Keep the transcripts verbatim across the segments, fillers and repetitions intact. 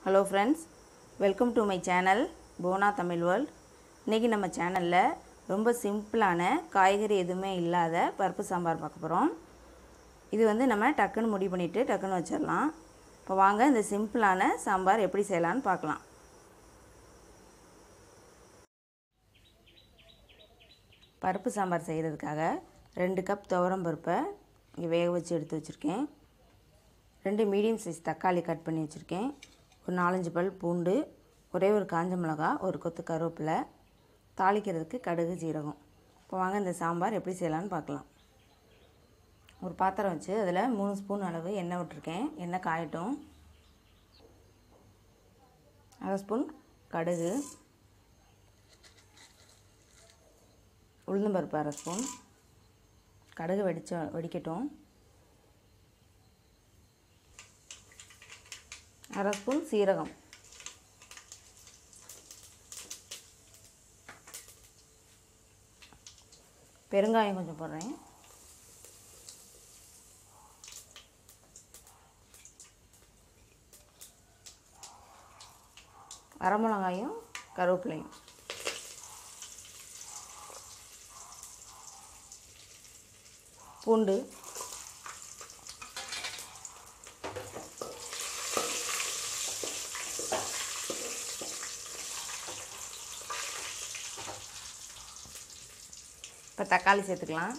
Hello friends, welcome to my channel Bona Tamil World. இன்னைக்கு நம்ம சேனல்ல ரொம்ப சிம்பிளான காய்கறி எதுவுமே இல்லாத பருப்பு சாம்பார் பார்க்க போறோம். இது வந்து நம்ம டக்குன்னு முடி பண்ணிட்டு டக்குன்னு வச்சிரலாம். இப்போ வாங்க இந்த சிம்பிளான சாம்பார் எப்படி செய்யலாம்னு பார்க்கலாம். பருப்பு சாம்பார் செய்யிறதுக்காக ரெண்டு கப் துவரம் பருப்பை இங்க வேக வச்சு எடுத்து வச்சிருக்கேன். ரெண்டு மீடியம் சைஸ் தக்காளி கட் பண்ணி வச்சிருக்கேன். ஒரு நாலஞ்சு பல் பூண்டு, ஒரே ஒரு காஞ்ச மிளகாய், ஒரு கொத்து கருவேப்பிலை, தாளிக்கிறதுக்கு கடுகு ஜீரகம். இப்போ வாங்க இந்த சாம்பார் எப்படி செய்யலாம்னு பார்க்கலாம். ஒரு பாத்திரம் வச்சு அதில் மூணு ஸ்பூன் அளவு எண்ணெய் விட்டுருக்கேன். எண்ணெய் காயட்டும். அரை ஸ்பூன் கடுகு, உளுந்தம்பருப்பு அரை ஸ்பூன், கடுகு வெடிச்ச வெடிக்கட்டும். அரை ஸ்பூன் சீரகம், பெருங்காயம் கொஞ்சம் போடுறேன். வரமிளகாயும் கருவேப்பிலையும், பூண்டு, இப்போ தக்காளி சேர்த்துக்கலாம்.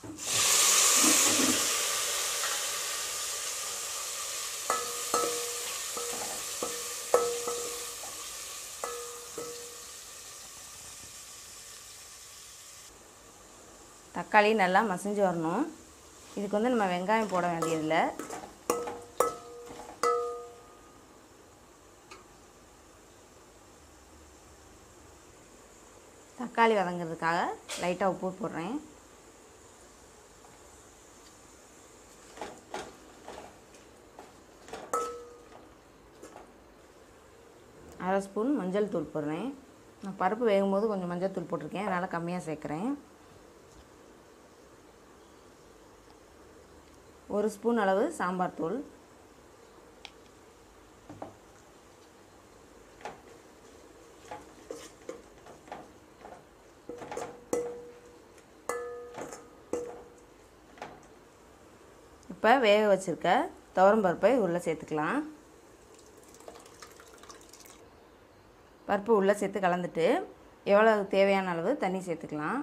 தக்காளி நல்லா மசிஞ்சு வரணும். இதுக்கு வந்து நம்ம வெங்காயம் போட வேண்டியதில்லை. தக்காளி வதங்கிறதுக்காக லைட்டாக உப்பு போடுறேன். அரை ஸ்பூன் மஞ்சள் தூள் போடுறேன். நான் பருப்பு வேகும்போது கொஞ்சம் மஞ்சள் தூள் போட்டிருக்கேன், அதனால் கம்மியாக சேர்க்குறேன். ஒரு ஸ்பூன் அளவு சாம்பார் தூள், இப்போ வேக வச்சுருக்க துவரம் பருப்பை உள்ளே சேர்த்துக்கலாம். பருப்பு உள்ளே சேர்த்து கலந்துட்டு எவ்வளோ தேவையான அளவு தண்ணி சேர்த்துக்கலாம்.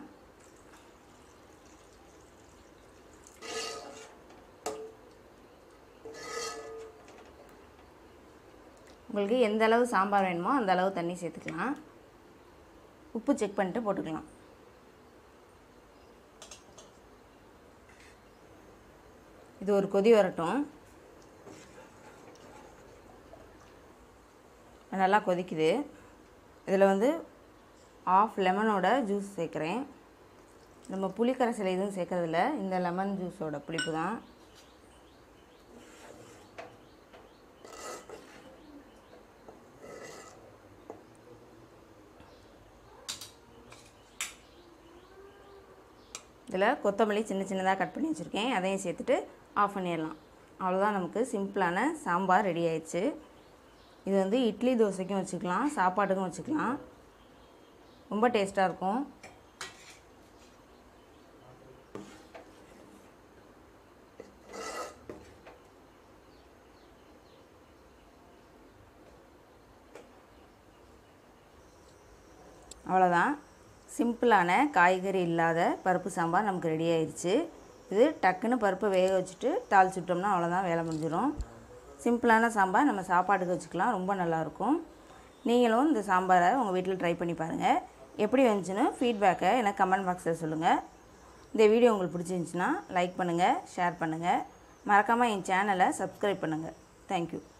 உங்களுக்கு எந்த அளவு சாம்பார் வேணுமோ அந்த அளவு தண்ணி சேர்த்துக்கலாம். உப்பு செக் பண்ணிட்டு போட்டுக்கலாம். இது ஒரு கொதி வரட்டும். நல்லா கொதிக்குது. இதில் வந்து ஆஃப் லெமனோட ஜூஸ் சேர்க்குறேன். நம்ம புளிக்கரைசல் எதுவும் சேர்க்கறதில்ல, இந்த லெமன் ஜூஸோட புளிப்பு தான். இதில் கொத்தமல்லி சின்ன சின்னதாக கட் பண்ணி வச்சுருக்கேன், அதையும் சேர்த்துட்டு ஆஃப் பண்ணிடலாம். அவ்வளோதான், நமக்கு சிம்பிளான சாம்பார் ரெடி ஆயிடுச்சு. இது வந்து இட்லி தோசைக்கும் வச்சுக்கலாம், சாப்பாட்டுக்கும் வச்சுக்கலாம். ரொம்ப டேஸ்ட்டாக இருக்கும். அவ்வளோதான், சிம்பிளான காய்கறி இல்லாத பருப்பு சாம்பார் நமக்கு ரெடி ஆயிடுச்சு. இது டக்குன்னு பருப்பை வேக வச்சுட்டு தாளிச்சுட்டோம்னா அவ்வளோதான், வேலை முடிஞ்சிடும். சிம்பிளான சாம்பார் நம்ம சாப்பாட்டுக்கு வச்சுக்கலாம், ரொம்ப நல்லாயிருக்கும். நீங்களும் இந்த சாம்பாரை உங்கள் வீட்டில் ட்ரை பண்ணி பாருங்கள். எப்படி வந்துச்சுன்னு ஃபீட்பேக்கை எனக்கு கமெண்ட் பாக்ஸில் சொல்லுங்கள். இந்த வீடியோ உங்களுக்கு பிடிச்சிருந்துச்சின்னா லைக் பண்ணுங்கள், ஷேர் பண்ணுங்கள். மறக்காமல் என் சேனலை சப்ஸ்கிரைப் பண்ணுங்கள். தேங்க்யூ.